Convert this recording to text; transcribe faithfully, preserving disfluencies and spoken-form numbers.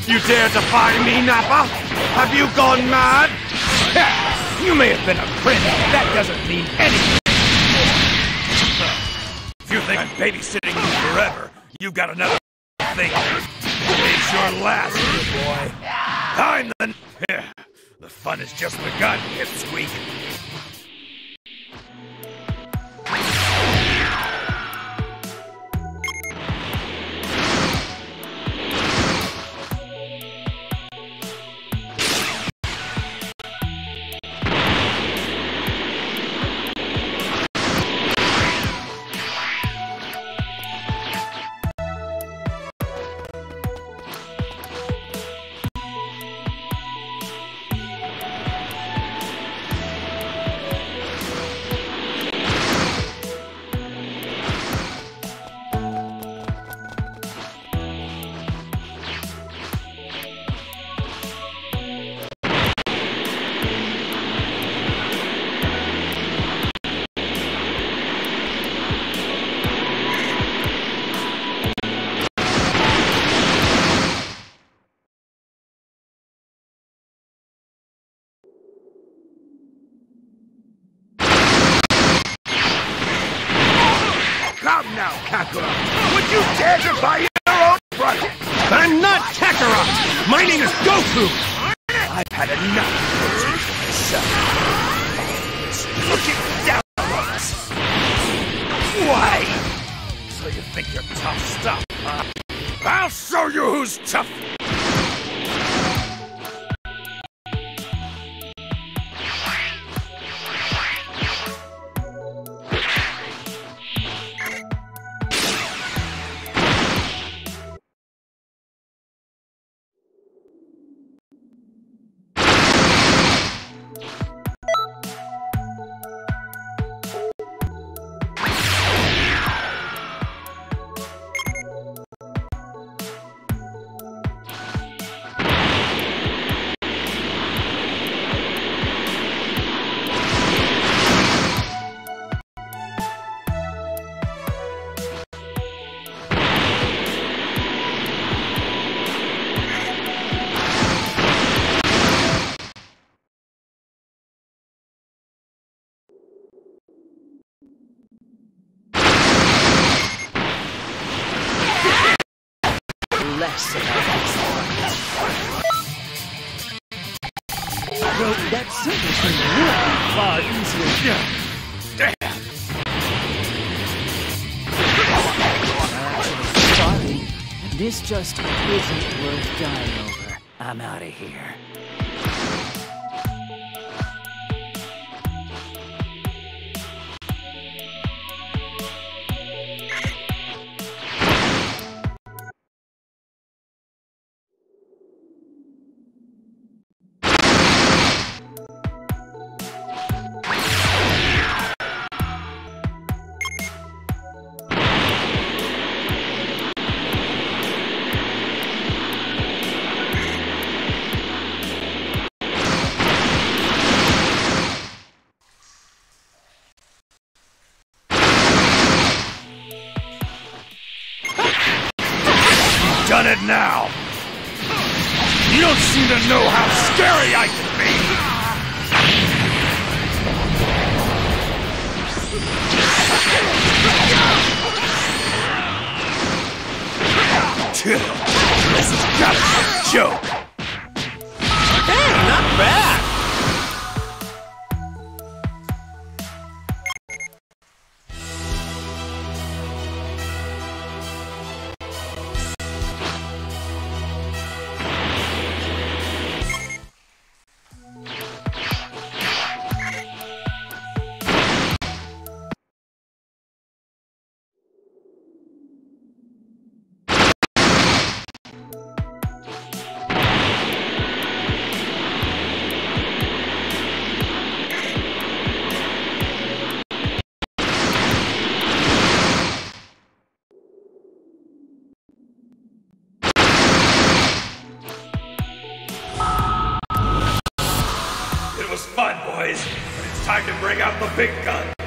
You dare defy me, Nappa? Have you gone mad? You may have been a prince, but that doesn't mean anything. If you think I'm babysitting you forever, you've got another thing. It's your last, good boy. Time then. The fun has just begun, Pipsqueak. Come now, Kakarot! Would you dare defy your own brother? I'm not Kakarot! My name is Goku! I've had enough of losing to myself. Looking down on us! Why? So you think you're tough stuff, huh? I'll show you who's tough! Less about this one. Well, that simple thing would be far easier. Actually, sorry. This just isn't worth dying over. I'm out of here. Done it now! You don't seem to know how scary I can be! This has got to be a joke! Hey, not bad! It was fun, boys, but it's time to bring out the big gun.